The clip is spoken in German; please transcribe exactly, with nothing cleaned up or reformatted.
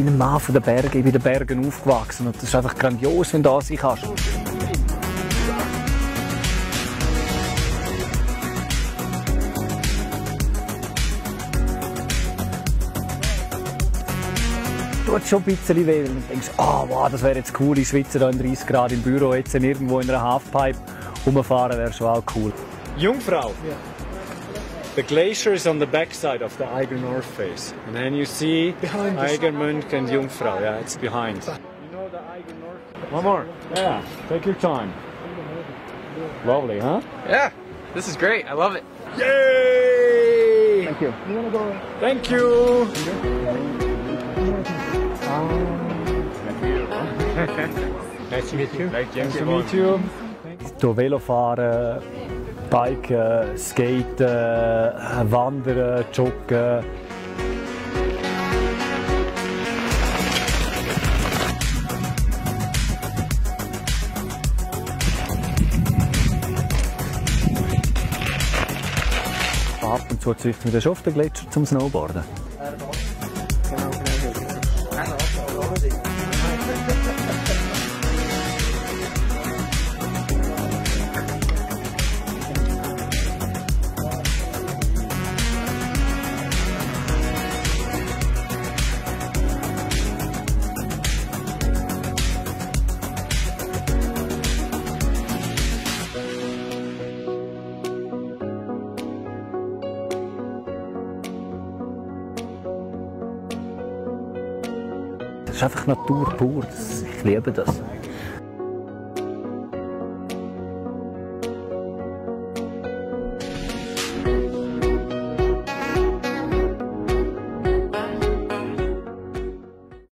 bin ein Mann von den Bergen, ich bin in den Bergen aufgewachsen und das ist einfach grandios, wenn du da sein kannst. Tut schon ein bisschen weh, wenn du denkst, oh, wow, das wäre jetzt cool, in Schweizer da in dreißig Grad im Büro, jetzt irgendwo in einer Halfpipe rumfahren, wäre schon auch cool. Jungfrau. Yeah. The glacier is on the backside of the Eiger North face, and then you see Eiger Mönch and Jungfrau. Yeah, it's behind. You know the Eiger North. One more. Yeah, take your time. Lovely, huh? Yeah, this is great. I love it. Yay! Thank you. You wanna go? Thank you. Nice to meet you. Nice to meet you. Hier Velofahren, Biken, Skaten, Wandern, Joggen. Ab und zu züchten wir schon auf den Gletscher zum Snowboarden. Das ist einfach Natur pur. Ich liebe das.